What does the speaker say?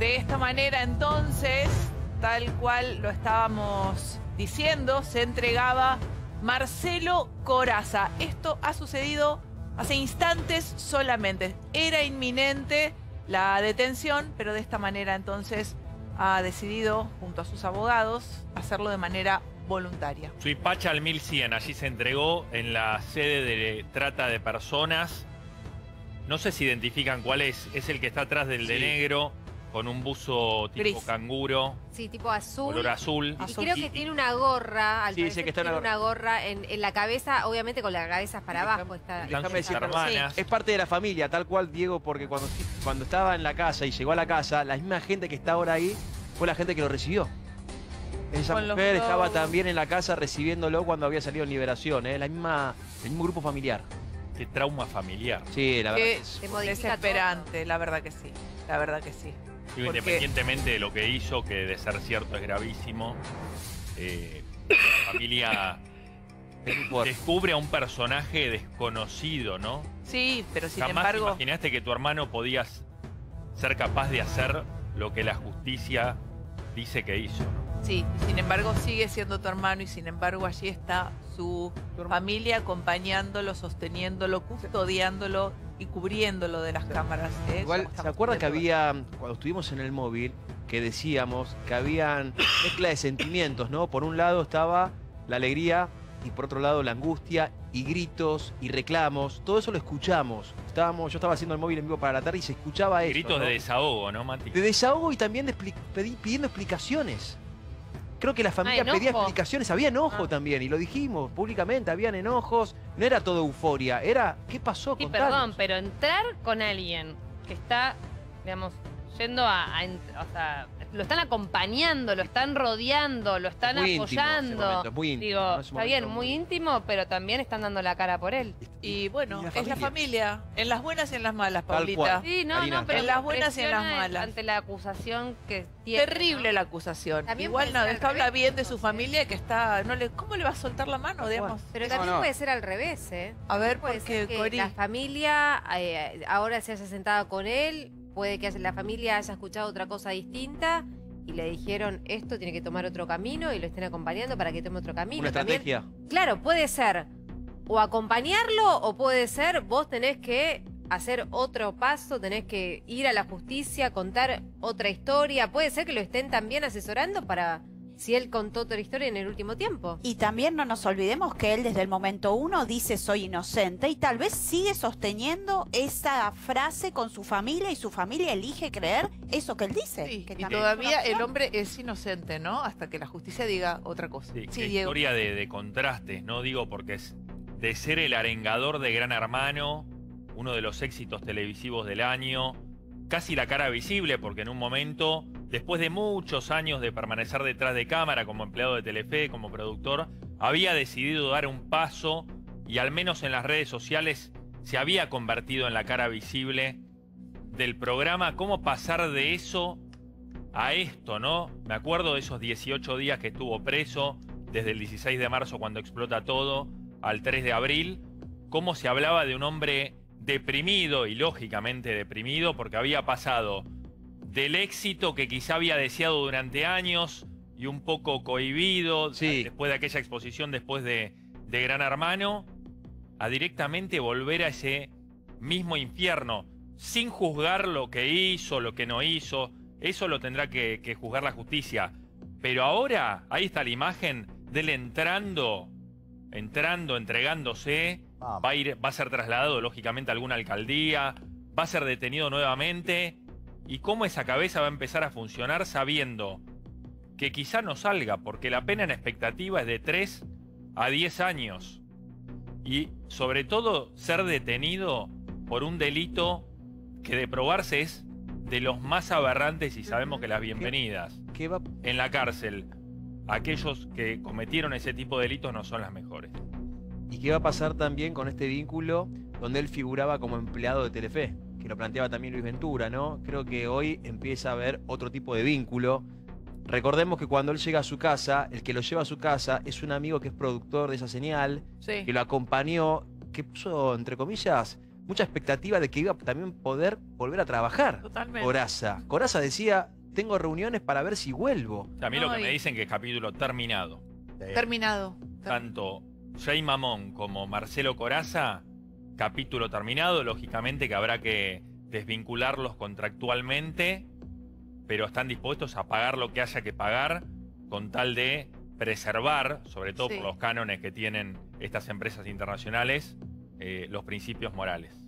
De esta manera, entonces, tal cual lo estábamos diciendo, se entregaba Marcelo Corazza. Esto ha sucedido hace instantes solamente. Era inminente la detención, pero de esta manera, entonces, ha decidido, junto a sus abogados, hacerlo de manera voluntaria. Suipacha al 1100, allí se entregó en la sede de trata de personas. No sé si identifican cuál es el que está atrás del de negro, con un buzo tipo gris, canguro. Sí, tipo azul. Color azul. Y creo que tiene una gorra, al parecer que está tiene una gorra en la cabeza, obviamente con las cabezas para abajo. Están sus hermanas. Es parte de la familia, tal cual, Diego, porque cuando estaba en la casa y llegó a la casa, la misma gente que está ahora ahí fue la gente que lo recibió. Esa mujer estaba también en la casa recibiéndolo cuando había salido en liberación, el mismo grupo familiar. Qué trauma familiar. Sí, la verdad que es desesperante, la verdad que sí. La verdad que sí. Digo, independientemente de lo que hizo, que de ser cierto es gravísimo, la familia descubre a un personaje desconocido, ¿no? Sí, pero sin Jamás embargo... imaginaste que tu hermano podía ser capaz de hacer lo que la justicia dice que hizo, ¿no? Sí, sin embargo sigue siendo tu hermano y sin embargo allí está su familia acompañándolo, sosteniéndolo, custodiándolo y cubriéndolo de las cámaras. Igual, ¿se acuerda que había, cuando estuvimos en el móvil, que decíamos que habían mezcla de sentimientos, ¿no? Por un lado estaba la alegría y por otro lado la angustia y gritos y reclamos. Todo eso lo escuchamos. Yo estaba haciendo el móvil en vivo para la tarde y se escuchaba eso. Gritos, ¿no? De desahogo, ¿no, Mati? De desahogo y también pidiendo explicaciones. Creo que la familia pedía explicaciones, había enojo también, y lo dijimos públicamente, habían enojos, no era todo euforia, era ¿qué pasó? Sí, Contanos. perdón, pero entrar con alguien que está, digamos, yendo o sea, lo están acompañando, lo están rodeando, lo están apoyando. Muy íntimo, digo, ¿no? está bien, muy íntimo, pero también están dando la cara por él. Y bueno, es la familia, en las buenas y en las malas, Paulita. Sí, no, pero en las buenas y en las malas. Ante la acusación que tiene. Terrible la acusación. También igual no, esto habla bien de su entonces. familia que está... ¿Cómo le va a soltar la mano, digamos? Pero también puede ser al revés, ¿eh? A ver, Puede ser porque que Cori... la familia ahora se haya sentado con él, puede que la familia haya escuchado otra cosa distinta y le dijeron esto tiene que tomar otro camino y lo estén acompañando para que tome otro camino. Una estrategia. Claro, puede ser o acompañarlo o puede ser vos tenés que hacer otro paso, tenés que ir a la justicia, contar otra historia. Puede ser que lo estén también asesorando para si él contó otra historia en el último tiempo. Y también no nos olvidemos que él desde el momento 1 dice soy inocente y tal vez sigue sosteniendo esa frase con su familia y su familia elige creer eso que él dice. Sí, que y también todavía es una el hombre es inocente, ¿no? Hasta que la justicia diga otra cosa. Sí, Sí, qué Diego. historia de contrastes, ¿no? Digo, porque es de ser el arengador de Gran Hermano, uno de los éxitos televisivos del año, casi la cara visible, porque en un momento, después de muchos años de permanecer detrás de cámara como empleado de Telefe, como productor, había decidido dar un paso y al menos en las redes sociales se había convertido en la cara visible del programa. ¿Cómo pasar de eso a esto, no? Me acuerdo de esos 18 días que estuvo preso, desde el 16 de marzo cuando explota todo, al 3 de abril, cómo se hablaba de un hombre deprimido y lógicamente deprimido porque había pasado del éxito que quizá había deseado durante años y un poco cohibido después de aquella exposición, después de Gran Hermano, a directamente volver a ese mismo infierno, sin juzgar lo que hizo, lo que no hizo. Eso lo tendrá que juzgar la justicia. Pero ahora, ahí está la imagen de él entregándose. Va a ser trasladado, lógicamente, a alguna alcaldía. Va a ser detenido nuevamente. Y cómo esa cabeza va a empezar a funcionar sabiendo que quizá no salga, porque la pena en expectativa es de 3 a 10 años. Y sobre todo ser detenido por un delito que de probarse es de los más aberrantes y sabemos que las bienvenidas en la cárcel, aquellos que cometieron ese tipo de delitos no son las mejores. ¿Y qué va a pasar también con este vínculo donde él figuraba como empleado de Telefe? Que lo planteaba también Luis Ventura, ¿no? Creo que hoy empieza a haber otro tipo de vínculo. Recordemos que cuando él llega a su casa, el que lo lleva a su casa es un amigo que es productor de esa señal, que lo acompañó, que puso, entre comillas, mucha expectativa de que iba también poder volver a trabajar. Totalmente. Corazza decía, tengo reuniones para ver si vuelvo. O sea, a mí lo que me dicen que es capítulo terminado. Terminado. Tanto Jay Mamón como Marcelo Corazza, capítulo terminado. Lógicamente que habrá que desvincularlos contractualmente, pero están dispuestos a pagar lo que haya que pagar con tal de preservar, sobre todo por los cánones que tienen estas empresas internacionales, los principios morales.